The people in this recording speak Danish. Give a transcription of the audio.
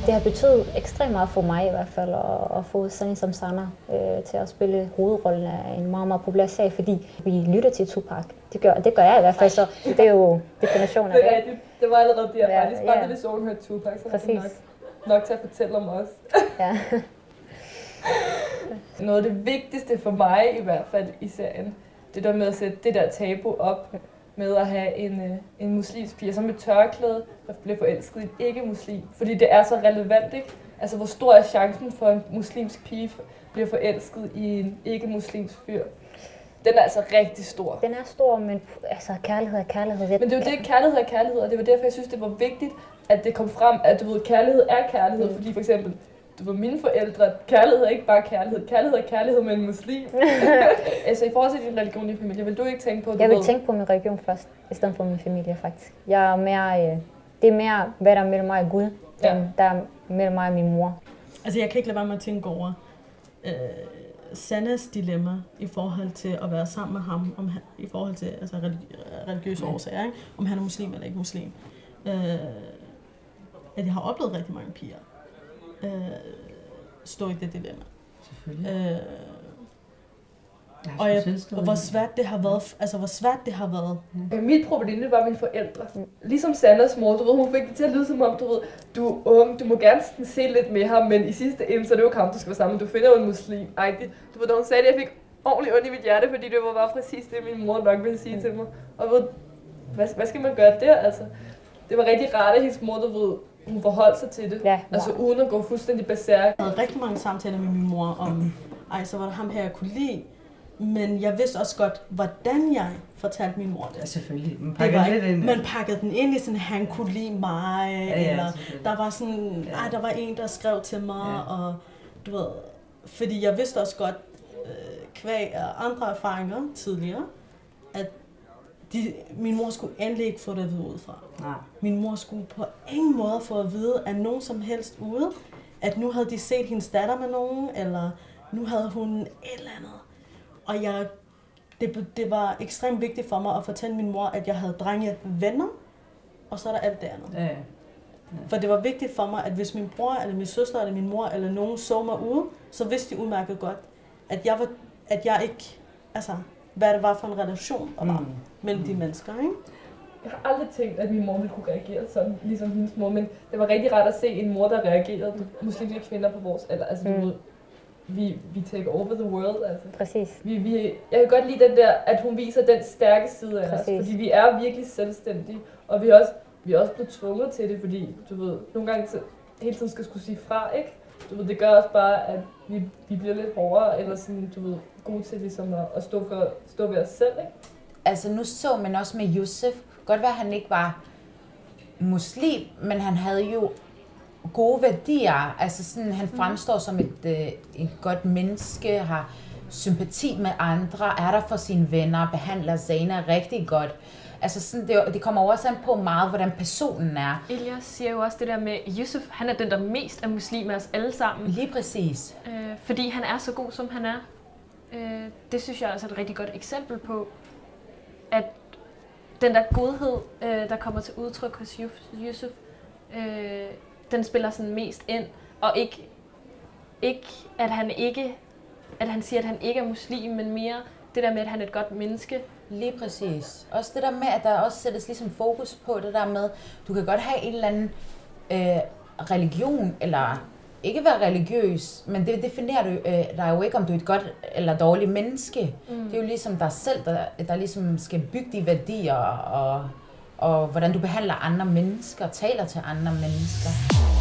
Det har betydet ekstremt meget for mig i hvert fald at få sådan en som Sanna til at spille hovedrollen af en meget, meget populær sag, fordi vi lytter til Tupac. Det gør jeg i hvert fald, så det er jo definitionen af det. Det er rigtigt. Det var allerede der faktisk. Bare det, hvis hun hørte Tupac, så var det nok til at fortælle om os. Ja. Noget af det vigtigste for mig i hvert fald i serien, det der med at sætte det der tabu op med at have en muslimsk pige, som med tørklæde, der bliver forelsket i en ikke-muslim. Fordi det er så relevant, ikke? Altså, hvor stor er chancen for en muslimsk pige bliver forelsket i en ikke-muslimsk fyr? Den er altså rigtig stor. Den er stor, men altså, kærlighed er kærlighed. Men det er jo det, kærlighed er kærlighed, og det var derfor, jeg synes, det var vigtigt, at det kom frem, at du ved, kærlighed er kærlighed. Fordi for eksempel, du ved, mine forældre, kærlighed er ikke bare kærlighed. Kærlighed er kærlighed med en muslim. Altså i forhold til din religion i familie, vil du ikke tænke på, Jeg vil tænke på min religion først, i stedet for min familie faktisk. Jeg er mere, det er mere, hvad der er mellem mig og Gud, end der er mellem mig og min mor. Altså jeg kan ikke lade være med at tænke over Sannas dilemma i forhold til at være sammen med ham, i forhold til altså, religiøse årsager, ikke? Om han er muslim eller ikke muslim. At jeg har oplevet rigtig mange piger stå i det dilemma. Selvfølgelig. Og hvor svært det har været. Altså, hvor svært det har været. Mit problem var mine forældre. Ligesom Sannas mor, du ved, hun fik det til at lyde som om, du ved, du er ung, du må gerne se lidt med ham, men i sidste ende, så er det jo kamp, du skal være sammen. Du finder jo en muslim. Du ved, da hun sagde det, jeg fik ordentligt ondt i mit hjerte, fordi det var bare præcis det, min mor nok ville sige til mig. Og ved, hvad skal man gøre der, altså? Det var rigtig rart, at hendes mor, du ved, hun forholdt sig til det. Ja, altså uden at gå fuldstændig berserk. Jeg havde rigtig mange samtaler med min mor om, så var der ham her, jeg kunne lide. Men jeg vidste også godt, hvordan jeg fortalte min mor det. Ja, selvfølgelig. Man pakkede den ind i sådan, han kunne lide mig, eller der var sådan, der var en, der skrev til mig, og du ved, fordi jeg vidste også godt, kvæg af andre erfaringer tidligere, at min mor skulle endelig ikke få det at vide udefra. Min mor skulle på ingen måde få at vide af nogen som helst ude, at nu havde de set hendes datter med nogen, eller nu havde hun et eller andet. Og det var ekstremt vigtigt for mig at fortælle min mor, at jeg havde drenge venner, og så er der alt det andet. Ja. For det var vigtigt for mig, at hvis min bror, eller min søster, eller min mor, eller nogen så mig ude, så vidste de udmærket godt, at jeg ikke, altså, hvad det var for en relation, der var mellem de mennesker, ikke? Jeg har aldrig tænkt, at min mor ville kunne reagere sådan, ligesom hendes mor, men det var rigtig rart at se en mor, der reagerede på muslimske kvinder på vores alder. Altså, vi take over the world, altså. Præcis. Jeg kan godt lide den der, at hun viser den stærke side af os, fordi vi er virkelig selvstændige, og vi er også blevet tvunget til det, fordi, du ved, nogle gange hele tiden skal skulle sige fra, ikke? Du ved, det gør også bare, at vi bliver lidt hårdere, eller sådan, du ved, gode til ligesom at stå ved os selv, ikke? Altså nu så man også med Yusuf, godt være, at han ikke var muslim, men han havde jo gode værdier. Altså sådan, han fremstår som et godt menneske, har sympati med andre, er der for sine venner, behandler Zana rigtig godt. Altså sådan, det kommer også an på meget, hvordan personen er. Elias siger jo også det der med, Yusuf, han er den, der mest er muslim af os alle sammen. Lige præcis. Fordi han er så god, som han er. Det synes jeg også er et rigtig godt eksempel på, at den der godhed, der kommer til udtryk hos Yusuf, den spiller sådan mest ind, og ikke at han siger, at han ikke er muslim, men mere det der med, at han er et godt menneske. Lige præcis. Også det der med, at der også sættes ligesom fokus på det der med, du kan godt have en eller anden religion, eller ikke være religiøs, men det definerer dig jo ikke, om du er et godt eller dårligt menneske. Det er jo ligesom dig selv, der ligesom skal bygge de værdier, og hvordan du behandler andre mennesker, taler til andre mennesker.